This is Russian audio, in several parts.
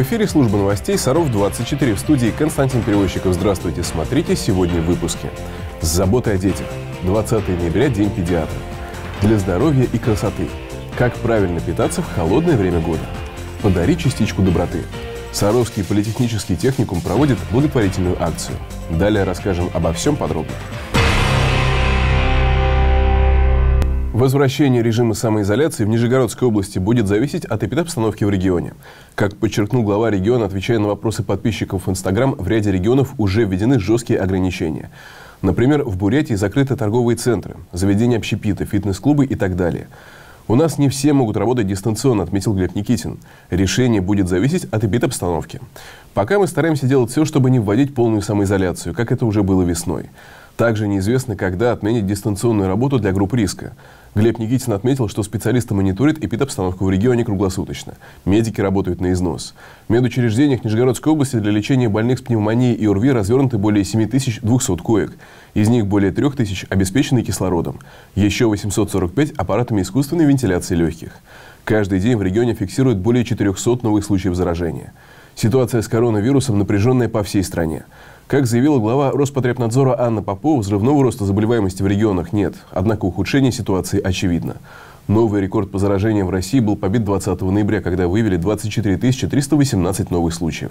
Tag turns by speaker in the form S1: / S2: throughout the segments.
S1: эфире служба новостей Саров-24, в студии Константин Перевозчиков. Здравствуйте, смотрите сегодня в выпуске. С заботой о детях. 20 ноября – День педиатра. Для здоровья и красоты. Как правильно питаться в холодное время года. Подари частичку доброты. Саровский политехнический техникум проводит благотворительную акцию. Далее расскажем обо всем подробно. Возвращение режима самоизоляции в Нижегородской области будет зависеть от эпидобстановки в регионе. Как подчеркнул глава региона, отвечая на вопросы подписчиков в Инстаграм, в ряде регионов уже введены жесткие ограничения. Например, в Бурятии закрыты торговые центры, заведения общепита, фитнес-клубы и так далее. У нас не все могут работать дистанционно, отметил Глеб Никитин. Решение будет зависеть от эпидобстановки. Пока мы стараемся делать все, чтобы не вводить полную самоизоляцию, как это уже было весной. Также неизвестно, когда отменить дистанционную работу для групп риска. Глеб Никитин отметил, что специалисты мониторят эпидобстановку в регионе круглосуточно. Медики работают на износ. В медучреждениях Нижегородской области для лечения больных с пневмонией и ОРВИ развернуты более 7200 коек. Из них более 3000 обеспечены кислородом. Еще 845 аппаратами искусственной вентиляции легких. Каждый день в регионе фиксируют более 400 новых случаев заражения. Ситуация с коронавирусом напряженная по всей стране. Как заявила глава Роспотребнадзора Анна Попова, взрывного роста заболеваемости в регионах нет, однако ухудшение ситуации очевидно. Новый рекорд по заражениям в России был побит 20 ноября, когда выявили 24 318 новых случаев.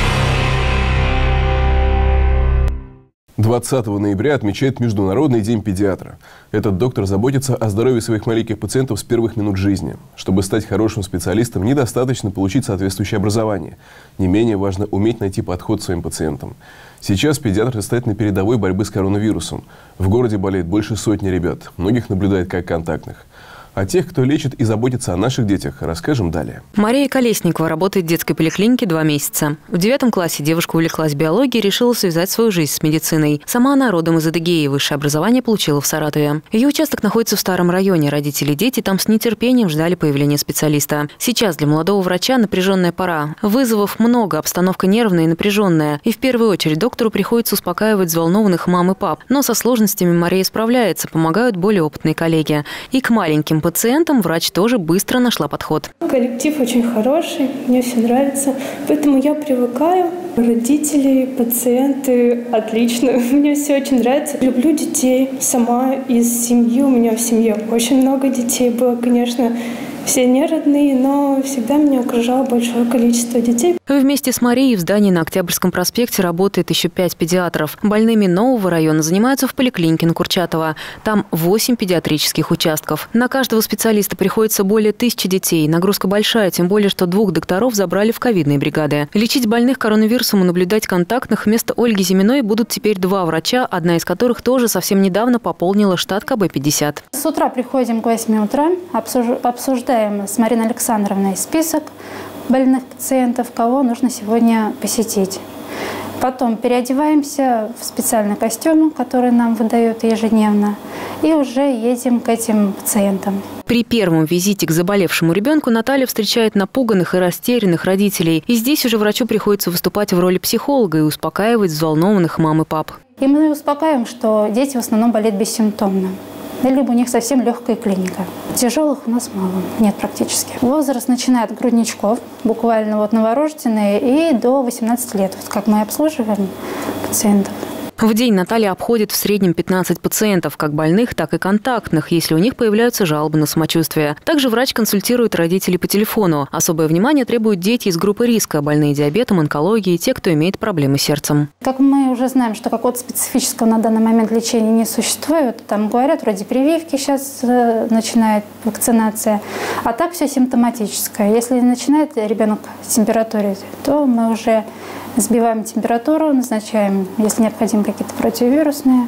S1: 20 ноября отмечает Международный день педиатра. Этот доктор заботится о здоровье своих маленьких пациентов с первых минут жизни. Чтобы стать хорошим специалистом, недостаточно получить соответствующее образование. Не менее важно уметь найти подход к своим пациентам. Сейчас педиатры стоят на передовой борьбы с коронавирусом. В городе болеет больше сотни ребят, многих наблюдают как контактных. О тех, кто лечит и заботится о наших детях, расскажем далее.
S2: Мария Колесникова работает в детской поликлинике 2 месяца. В 9 классе девушка увлеклась биологией и решила связать свою жизнь с медициной. Сама она родом из Адыгеи, высшее образование получила в Саратове. Ее участок находится в старом районе. Родители и дети там с нетерпением ждали появления специалиста. Сейчас для молодого врача напряженная пора. Вызовов много, обстановка нервная и напряженная. И в первую очередь доктору приходится успокаивать взволнованных мам и пап. Но со сложностями Мария справляется, помогают более опытные коллеги. И к маленьким пациентам врач тоже быстро нашла подход.
S3: Коллектив очень хороший, мне все нравится, поэтому я привыкаю. Родители, пациенты, отлично, мне все очень нравится. Люблю детей, сама из семьи, у меня в семье очень много детей было, конечно. Все не родные, но всегда меня окружало большое количество детей.
S2: Вместе с Марией в здании на Октябрьском проспекте работает еще 5 педиатров. Больными нового района занимаются в поликлинике на Курчатова. Там 8 педиатрических участков. На каждого специалиста приходится более 1000 детей. Нагрузка большая, тем более, что 2 докторов забрали в ковидные бригады. Лечить больных коронавирусом и наблюдать контактных вместо Ольги Зиминой будут теперь 2 врача, одна из которых тоже совсем недавно пополнила штат КБ-50.
S4: С утра приходим к 8 утра, обсуждаем с Мариной Александровной список больных пациентов, кого нужно сегодня посетить. Потом переодеваемся в специальный костюм, который нам выдают ежедневно, и уже едем к этим пациентам.
S2: При первом визите к заболевшему ребенку Наталья встречает напуганных и растерянных родителей. И здесь уже врачу приходится выступать в роли психолога и успокаивать взволнованных мам и пап.
S4: И мы успокаиваем, что дети в основном болеют бессимптомно. Либо у них совсем легкая клиника. Тяжелых у нас мало, нет практически. Возраст начинает от грудничков, буквально новорожденные, и до 18 лет, как мы обслуживаем пациентов.
S2: В день Наталья обходит в среднем 15 пациентов, как больных, так и контактных, если у них появляются жалобы на самочувствие. Также врач консультирует родителей по телефону. Особое внимание требуют дети из группы риска, больные диабетом, онкологией, те, кто имеет проблемы с сердцем.
S4: Как мы уже знаем, что какого-то специфического на данный момент лечения не существует, там говорят, вроде прививки сейчас начинает вакцинация, а так все симптоматическое. Если начинает ребенок температурить, то мы уже сбиваем температуру, назначаем, если необходимо, какие-то противовирусные.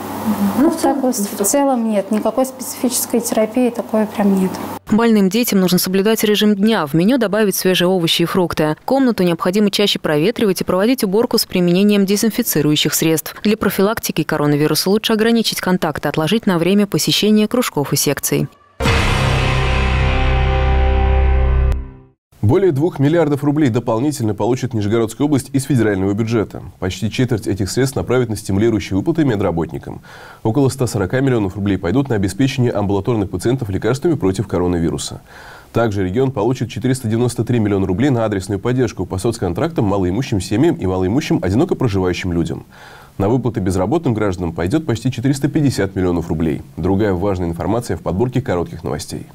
S4: В целом нет, никакой специфической терапии такой прям нет.
S2: Больным детям нужно соблюдать режим дня. В меню добавить свежие овощи и фрукты. Комнату необходимо чаще проветривать и проводить уборку с применением дезинфицирующих средств. Для профилактики коронавируса лучше ограничить контакты, отложить на время посещения кружков и секций.
S1: Более 2 миллиардов рублей дополнительно получит Нижегородская область из федерального бюджета. Почти четверть этих средств направят на стимулирующие выплаты медработникам. Около 140 миллионов рублей пойдут на обеспечение амбулаторных пациентов лекарствами против коронавируса. Также регион получит 493 миллиона рублей на адресную поддержку по соцконтрактам малоимущим семьям и малоимущим одиноко проживающим людям. На выплаты безработным гражданам пойдет почти 450 миллионов рублей. Другая важная информация в подборке коротких новостей.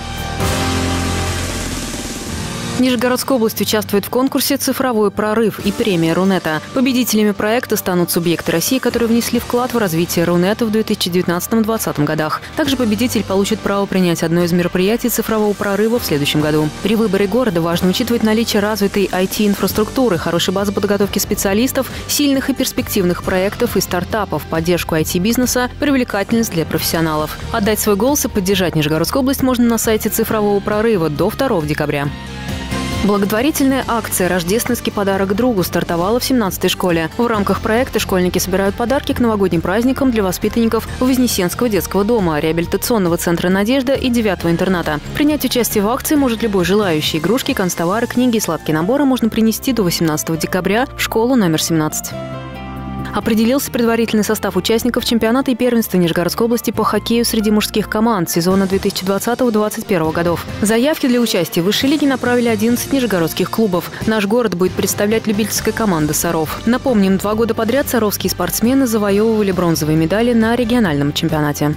S2: Нижегородская область участвует в конкурсе «Цифровой прорыв» и премия Рунета. Победителями проекта станут субъекты России, которые внесли вклад в развитие Рунета в 2019-2020 годах. Также победитель получит право принять одно из мероприятий цифрового прорыва в следующем году. При выборе города важно учитывать наличие развитой IT-инфраструктуры, хорошей базы подготовки специалистов, сильных и перспективных проектов и стартапов, поддержку IT-бизнеса, привлекательность для профессионалов. Отдать свой голос и поддержать Нижегородскую область можно на сайте цифрового прорыва до 2 декабря. Благотворительная акция «Рождественский подарок другу» стартовала в 17-й школе. В рамках проекта школьники собирают подарки к новогодним праздникам для воспитанников Вознесенского детского дома, реабилитационного центра «Надежда» и 9-го интерната. Принять участие в акции может любой желающий. Игрушки, канцтовары, книги и сладкие наборы можно принести до 18 декабря в школу номер 17. Определился предварительный состав участников чемпионата и первенства Нижегородской области по хоккею среди мужских команд сезона 2020-2021 годов. Заявки для участия в высшей лиге направили 11 нижегородских клубов. Наш город будет представлять любительская команда «Саров». Напомним, 2 года подряд саровские спортсмены завоевывали бронзовые медали на региональном чемпионате.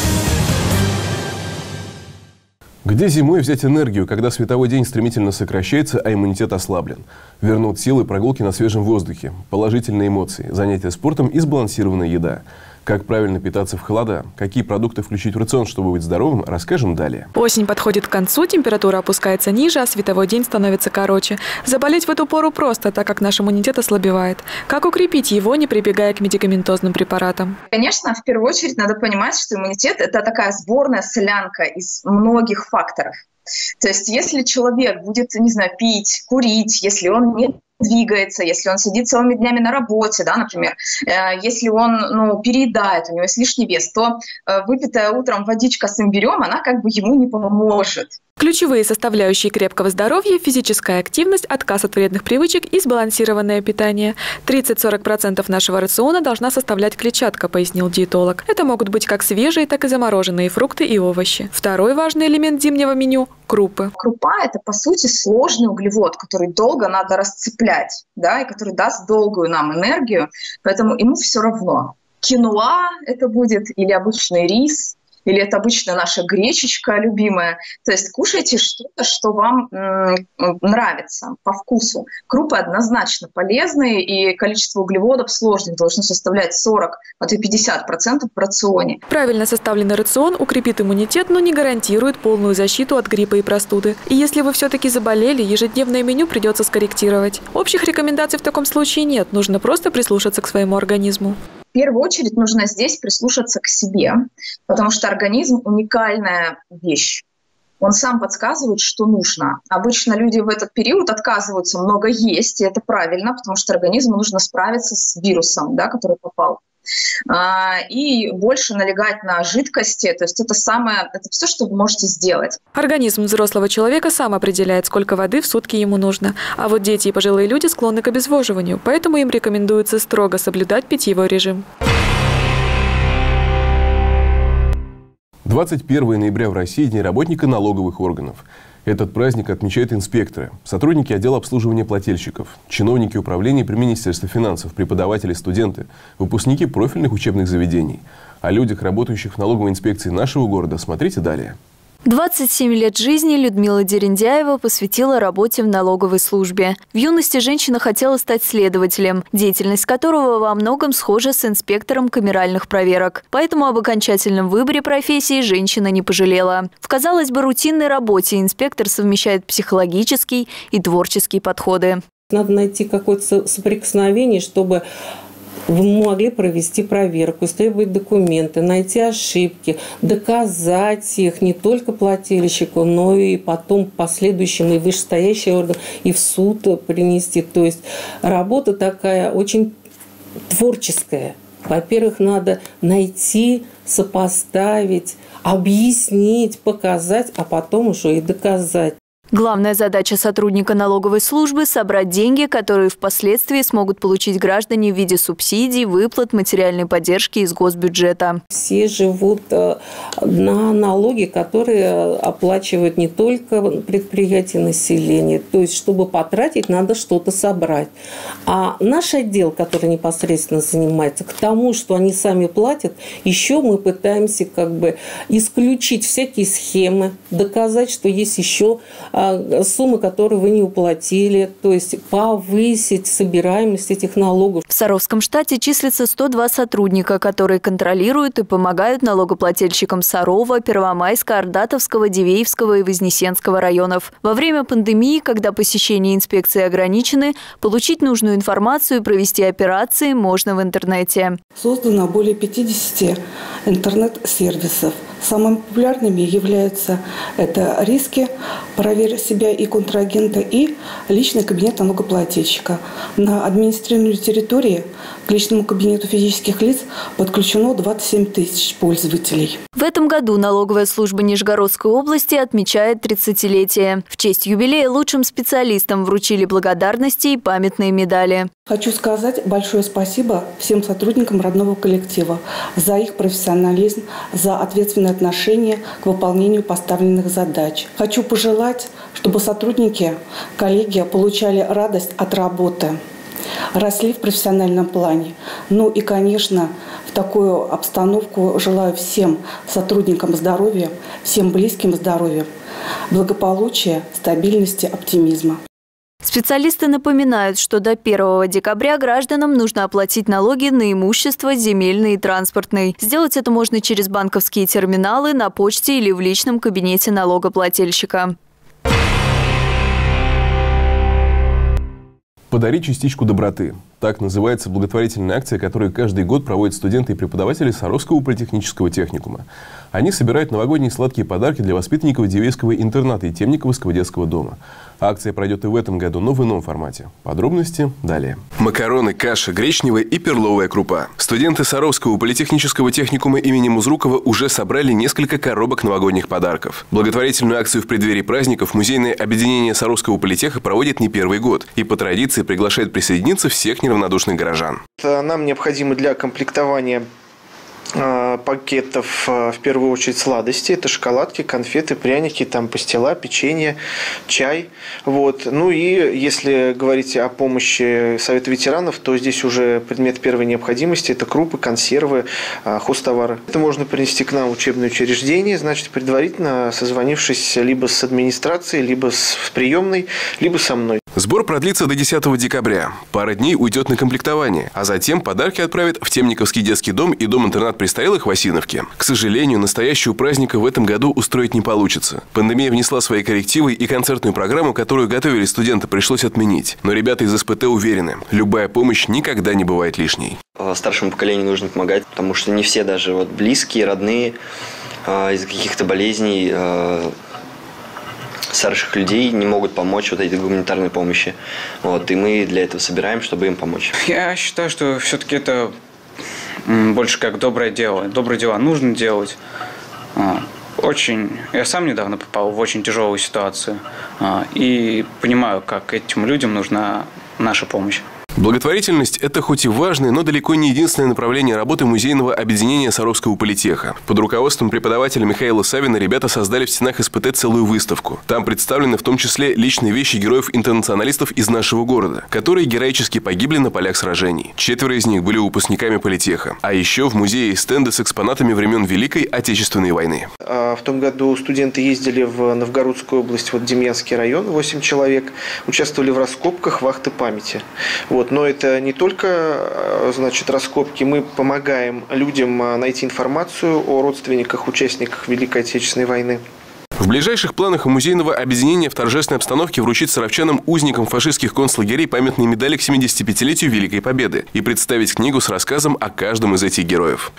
S1: Где зимой взять энергию, когда световой день стремительно сокращается, а иммунитет ослаблен? Вернут силы прогулки на свежем воздухе, положительные эмоции, занятия спортом и сбалансированная еда. Как правильно питаться в холода, какие продукты включить в рацион, чтобы быть здоровым, расскажем далее.
S5: Осень подходит к концу, температура опускается ниже, а световой день становится короче. Заболеть в эту пору просто, так как наш иммунитет ослабевает. Как укрепить его, не прибегая к медикаментозным препаратам?
S6: Конечно, в первую очередь надо понимать, что иммунитет – это такая сборная солянка из многих факторов. То есть если человек будет, не знаю, пить, курить, если он не двигается, если он сидит целыми днями на работе, да, например, если он переедает, у него есть лишний вес, то выпитая утром водичка с имбирем, она как бы ему не поможет.
S5: Ключевые составляющие крепкого здоровья – физическая активность, отказ от вредных привычек и сбалансированное питание. 30-40% нашего рациона должна составлять клетчатка, пояснил диетолог. Это могут быть как свежие, так и замороженные фрукты и овощи. Второй важный элемент зимнего меню – крупы.
S6: Крупа – это, по сути, сложный углевод, который долго надо расцеплять, да, и который даст долгую нам энергию, поэтому ему все равно. Киноа это будет или обычный рис, или это обычно наша гречечка любимая. То есть кушайте что-то, что вам нравится по вкусу. Крупы однозначно полезные, и количество углеводов сложных должно составлять 40, а то и 50% в рационе.
S5: Правильно составленный рацион укрепит иммунитет, но не гарантирует полную защиту от гриппа и простуды. И если вы все-таки заболели, ежедневное меню придется скорректировать. Общих рекомендаций в таком случае нет, нужно просто прислушаться к своему организму.
S6: В первую очередь нужно здесь прислушаться к себе, потому что организм – уникальная вещь. Он сам подсказывает, что нужно. Обычно люди в этот период отказываются много есть, и это правильно, потому что организму нужно справиться с вирусом, да, который попал. И больше налегать на жидкости, то есть это все, что вы можете сделать.
S5: Организм взрослого человека сам определяет, сколько воды в сутки ему нужно. А вот дети и пожилые люди склонны к обезвоживанию, поэтому им рекомендуется строго соблюдать питьевой режим.
S1: 21 ноября в России – День работника налоговых органов. Этот праздник отмечают инспекторы, сотрудники отдела обслуживания плательщиков, чиновники управления при Министерстве финансов, преподаватели, студенты, выпускники профильных учебных заведений. О людях, работающих в налоговой инспекции нашего города, смотрите далее.
S7: 27 лет жизни Людмила Дерендяева посвятила работе в налоговой службе. В юности женщина хотела стать следователем, деятельность которого во многом схожа с инспектором камеральных проверок. Поэтому об окончательном выборе профессии женщина не пожалела. В, казалось бы, рутинной работе инспектор совмещает психологический и творческие подходы.
S8: Надо найти какое-то соприкосновение, чтобы вы могли провести проверку, исследовать документы, найти ошибки, доказать их не только плательщику, но и потом последующим и вышестоящий орган, и в суд принести. То есть работа такая очень творческая. Во-первых, надо найти, сопоставить, объяснить, показать, а потом уже и доказать.
S7: Главная задача сотрудника налоговой службы – собрать деньги, которые впоследствии смогут получить граждане в виде субсидий, выплат, материальной поддержки из госбюджета.
S8: Все живут на налоги, которые оплачивают не только предприятия, населения. То есть, чтобы потратить, надо что-то собрать. А наш отдел, который непосредственно занимается, к тому, что они сами платят, еще мы пытаемся исключить всякие схемы, доказать, что есть еще суммы, которые вы не уплатили, то есть повысить собираемость этих налогов.
S7: В Саровском штате числится 102 сотрудника, которые контролируют и помогают налогоплательщикам Сарова, Первомайска, Ордатовского, Дивеевского и Вознесенского районов. Во время пандемии, когда посещения инспекции ограничены, получить нужную информацию и провести операции можно в интернете.
S9: Создано более 50 интернет-сервисов. Самыми популярными являются это риски, проверь себя и контрагента, и личный кабинет налогоплательщика. На административной территории к личному кабинету физических лиц подключено 27 тысяч пользователей.
S7: В этом году налоговая служба Нижегородской области отмечает 30-летие. В честь юбилея лучшим специалистам вручили благодарности и памятные медали.
S9: Хочу сказать большое спасибо всем сотрудникам родного коллектива за их профессионализм, за ответственное отношение к выполнению поставленных задач. Хочу пожелать, чтобы сотрудники, коллеги получали радость от работы, росли в профессиональном плане. Ну и, конечно, в такую обстановку желаю всем сотрудникам здоровья, всем близким здоровья, благополучия, стабильности, оптимизма.
S7: Специалисты напоминают, что до 1 декабря гражданам нужно оплатить налоги на имущество, земельный и транспортный. Сделать это можно через банковские терминалы, на почте или в личном кабинете налогоплательщика.
S1: «Подари частичку доброты». Так называется благотворительная акция, которую каждый год проводят студенты и преподаватели Саровского политехнического техникума. Они собирают новогодние сладкие подарки для воспитанников Дивеевского интерната и Темниковского детского дома. Акция пройдет и в этом году, но в ином формате. Подробности далее. Макароны, каша, гречневая и перловая крупа. Студенты Саровского политехнического техникума имени Музрукова уже собрали несколько коробок новогодних подарков. Благотворительную акцию в преддверии праздников музейное объединение Саровского политеха проводит не первый год и по традиции приглашает присоединиться всех неравнодушных горожан.
S10: Нам необходимо для комплектования пакетов в первую очередь сладости. Это шоколадки, конфеты, пряники, пастила, печенье, чай. Ну и если говорить о помощи Совета ветеранов, то здесь уже предмет первой необходимости – это крупы, консервы, хозтовары. Это можно принести к нам в учебное учреждение, значит, предварительно созвонившись либо с администрацией, либо с приемной, либо со мной.
S1: Сбор продлится до 10 декабря. Пара дней уйдет на комплектование, а затем подарки отправят в Темниковский детский дом и дом-интернат престарелых в Осиновке. К сожалению, настоящего праздника в этом году устроить не получится. Пандемия внесла свои коррективы, и концертную программу, которую готовили студенты, пришлось отменить. Но ребята из СПТ уверены, любая помощь никогда не бывает лишней.
S11: Старшему поколению нужно помогать, потому что не все даже близкие, родные из-за каких-то болезней старших людей не могут помочь этой гуманитарной помощи. И мы для этого собираем, чтобы им помочь.
S12: Я считаю, что все-таки это больше как доброе дело. Добрые дела нужно делать. Я сам недавно попал в очень тяжелую ситуацию и понимаю, как этим людям нужна наша помощь.
S1: Благотворительность – это хоть и важное, но далеко не единственное направление работы музейного объединения Саровского политеха. Под руководством преподавателя Михаила Савина ребята создали в стенах СПТ целую выставку. Там представлены в том числе личные вещи героев-интернационалистов из нашего города, которые героически погибли на полях сражений. 4 из них были выпускниками политеха. А еще в музее есть стенды с экспонатами времен Великой Отечественной войны.
S10: В том году студенты ездили в Новгородскую область, Демьянский район, 8 человек, участвовали в раскопках вахты памяти. Но это не только, раскопки. Мы помогаем людям найти информацию о родственниках, участниках Великой Отечественной войны.
S1: В ближайших планах у музейного объединения в торжественной обстановке вручить саровчанам, узникам фашистских концлагерей, памятные медали к 75-летию Великой Победы и представить книгу с рассказом о каждом из этих героев.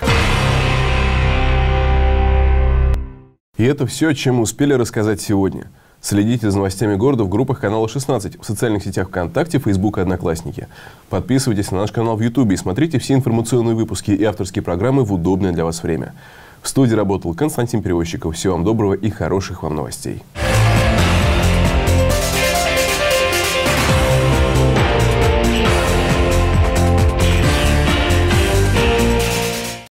S1: И это все, чем мы успели рассказать сегодня. Следите за новостями города в группах канала 16, в социальных сетях ВКонтакте, Фейсбук и Одноклассники. Подписывайтесь на наш канал в Ютубе и смотрите все информационные выпуски и авторские программы в удобное для вас время. В студии работал Константин Перевозчиков. Всего вам доброго и хороших вам новостей.